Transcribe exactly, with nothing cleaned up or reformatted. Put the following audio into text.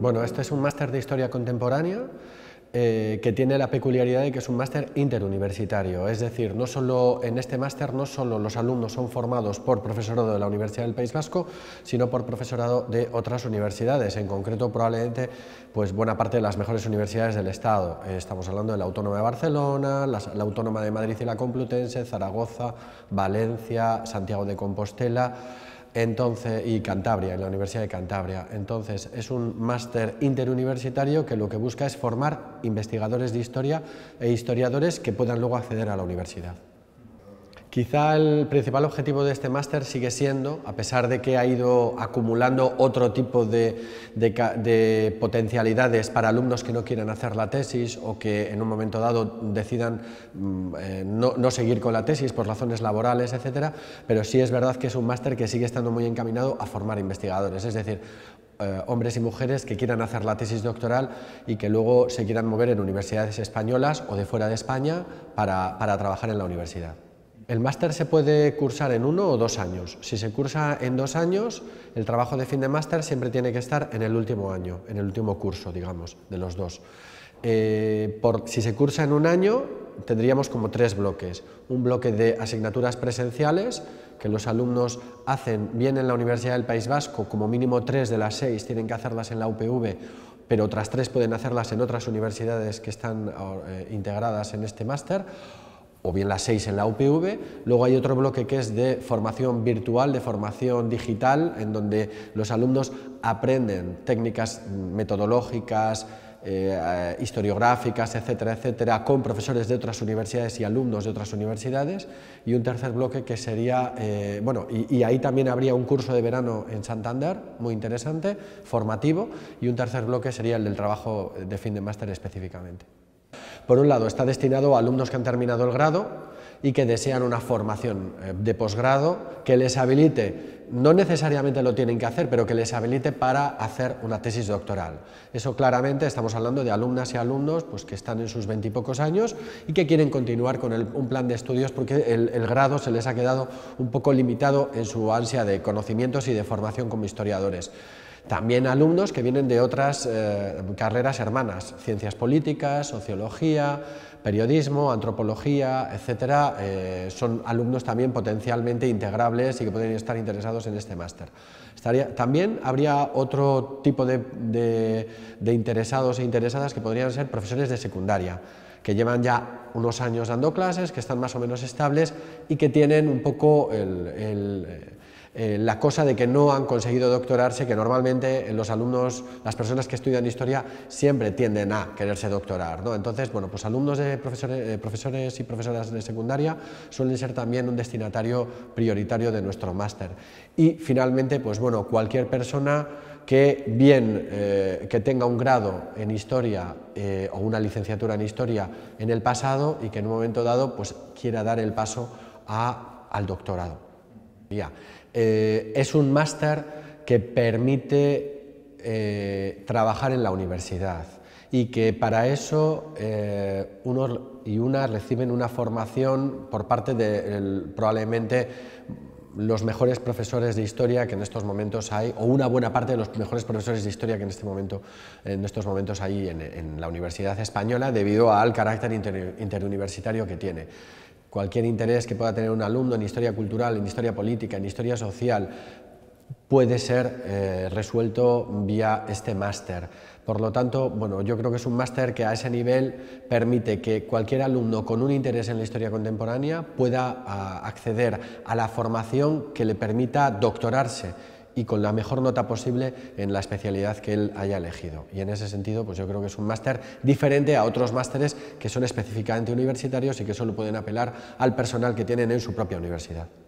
Bueno, este es un máster de Historia Contemporánea eh, que tiene la peculiaridad de que es un máster interuniversitario, es decir, no solo, en este máster no solo los alumnos son formados por profesorado de la Universidad del País Vasco, sino por profesorado de otras universidades, en concreto probablemente pues, buena parte de las mejores universidades del Estado. Eh, estamos hablando de la Autónoma de Barcelona, la, la Autónoma de Madrid y la Complutense, Zaragoza, Valencia, Santiago de Compostela, Entonces, y Cantabria, en la Universidad de Cantabria. Entonces, es un máster interuniversitario que lo que busca es formar investigadores de historia e historiadores que puedan luego acceder a la universidad. Quizá el principal objetivo de este máster sigue siendo, a pesar de que ha ido acumulando otro tipo de, de, de potencialidades para alumnos que no quieran hacer la tesis o que en un momento dado decidan eh, no, no seguir con la tesis por razones laborales, etcétera, pero sí es verdad que es un máster que sigue estando muy encaminado a formar investigadores, es decir, eh, hombres y mujeres que quieran hacer la tesis doctoral y que luego se quieran mover en universidades españolas o de fuera de España para, para trabajar en la universidad. El máster se puede cursar en uno o dos años. Si se cursa en dos años, el trabajo de fin de máster siempre tiene que estar en el último año, en el último curso, digamos, de los dos. Eh, por, si se cursa en un año, tendríamos como tres bloques. Un bloque de asignaturas presenciales, que los alumnos hacen bien en la Universidad del País Vasco, como mínimo tres de las seis tienen que hacerlas en la U P V, pero otras tres pueden hacerlas en otras universidades que están eh, integradas en este máster, o bien las seis en la U P V. Luego hay otro bloque que es de formación virtual, de formación digital, en donde los alumnos aprenden técnicas metodológicas, eh, historiográficas, etcétera, etcétera, con profesores de otras universidades y alumnos de otras universidades. Y un tercer bloque que sería, eh, bueno, y, y ahí también habría un curso de verano en Santander, muy interesante, formativo, y un tercer bloque sería el del trabajo de fin de máster específicamente. Por un lado, está destinado a alumnos que han terminado el grado y que desean una formación de posgrado que les habilite, no necesariamente lo tienen que hacer, pero que les habilite para hacer una tesis doctoral. Eso claramente estamos hablando de alumnas y alumnos pues, que están en sus veintipocos años y que quieren continuar con el, un plan de estudios porque el, el grado se les ha quedado un poco limitado en su ansia de conocimientos y de formación como historiadores. También alumnos que vienen de otras eh, carreras hermanas, ciencias políticas, sociología, periodismo, antropología, etcétera. Eh, son alumnos también potencialmente integrables y que pueden estar interesados en este máster. También habría otro tipo de, de, de interesados e interesadas que podrían ser profesores de secundaria, que llevan ya unos años dando clases, que están más o menos estables y que tienen un poco el... el Eh, la cosa de que no han conseguido doctorarse, que normalmente los alumnos, las personas que estudian historia siempre tienden a quererse doctorar, ¿no? Entonces, bueno, pues alumnos de profesores, eh, profesores y profesoras de secundaria suelen ser también un destinatario prioritario de nuestro máster. Y finalmente, pues bueno, cualquier persona que bien eh, que tenga un grado en historia eh, o una licenciatura en historia en el pasado y que en un momento dado pues quiera dar el paso a, al doctorado. Ya. Eh, es un máster que permite eh, trabajar en la universidad y que para eso eh, unos y una reciben una formación por parte de el, probablemente los mejores profesores de historia que en estos momentos hay, o una buena parte de los mejores profesores de historia que en, este momento, en estos momentos hay en, en la Universidad Española debido al carácter inter, interuniversitario que tiene. Cualquier interés que pueda tener un alumno en historia cultural, en historia política, en historia social, puede ser eh, resuelto vía este máster. Por lo tanto, bueno, yo creo que es un máster que a ese nivel permite que cualquier alumno con un interés en la historia contemporánea pueda a, acceder a la formación que le permita doctorarse y con la mejor nota posible en la especialidad que él haya elegido. Y en ese sentido, pues yo creo que es un máster diferente a otros másteres que son específicamente universitarios y que solo pueden apelar al personal que tienen en su propia universidad.